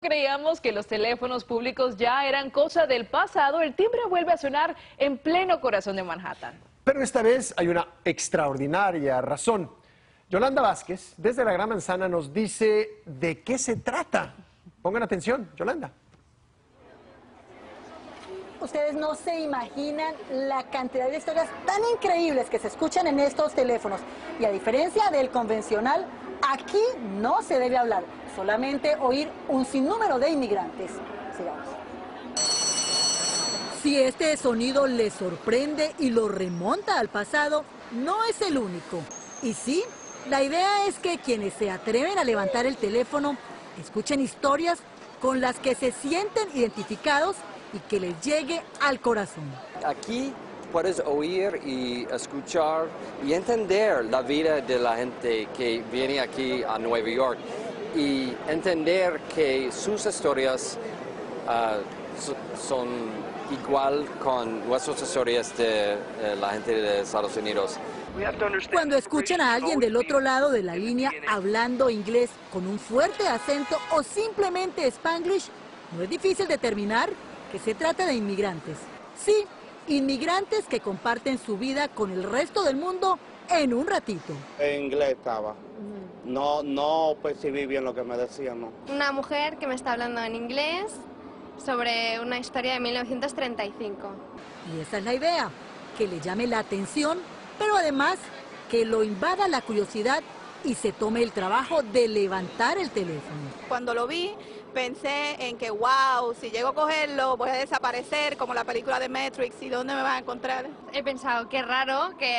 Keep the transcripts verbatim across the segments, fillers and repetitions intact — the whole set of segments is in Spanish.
Creíamos que los teléfonos públicos ya eran cosa del pasado, el timbre vuelve a sonar en pleno corazón de Manhattan. Pero esta vez hay una extraordinaria razón. Yolanda Vázquez, desde la Gran Manzana, nos dice de qué se trata. Pongan atención, Yolanda. Ustedes no se imaginan la cantidad de historias tan increíbles que se escuchan en estos teléfonos. Y a diferencia del convencional, aquí no se debe hablar, solamente oír un sinnúmero de inmigrantes. Sigamos. Si este sonido les sorprende y lo remonta al pasado, no es el único. Y sí, la idea es que quienes se atreven a levantar el teléfono escuchen historias con las que se sienten identificados y que les llegue al corazón. Aquí puedes oír y escuchar y entender la vida de la gente que viene aquí a Nueva York y entender que sus historias uh, son igual con nuestras historias de uh, la gente de Estados Unidos. Cuando escuchan a alguien del otro lado de la línea hablando inglés con un fuerte acento o simplemente Spanglish, no es difícil determinar que se trata de inmigrantes. Sí, inmigrantes que comparten su vida con el resto del mundo en un ratito. En inglés estaba. No, no percibí bien lo que me decían, no. Una mujer que me está hablando en inglés sobre una historia de mil novecientos treinta y cinco. Y esa es la idea, que le llame la atención, pero además que lo invada la curiosidad y se tome el trabajo de levantar el teléfono. Cuando lo vi, pensé en que, wow, si llego a cogerlo, voy a desaparecer como la película de Matrix, ¿y dónde me van a encontrar? He pensado, qué raro que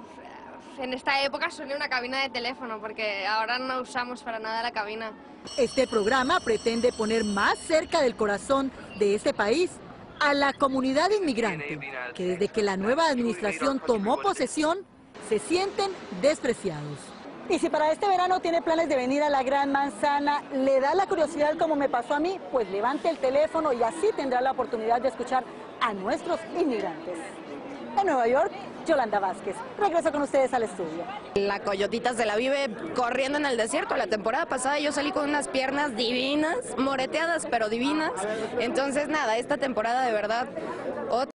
uh, en esta época suene una cabina de teléfono, porque ahora no usamos para nada la cabina. Este programa pretende poner más cerca del corazón de este país a la comunidad inmigrante, que desde que la nueva administración tomó posesión, se sienten despreciados. Y si para este verano tiene planes de venir a la Gran Manzana, le da la curiosidad como me pasó a mí, pues levante el teléfono y así tendrá la oportunidad de escuchar a nuestros inmigrantes. En Nueva York, Yolanda Vázquez. Regreso con ustedes al estudio. La coyotita se la vive corriendo en el desierto. La temporada pasada yo salí con unas piernas divinas, moreteadas pero divinas. Entonces nada, esta temporada de verdad...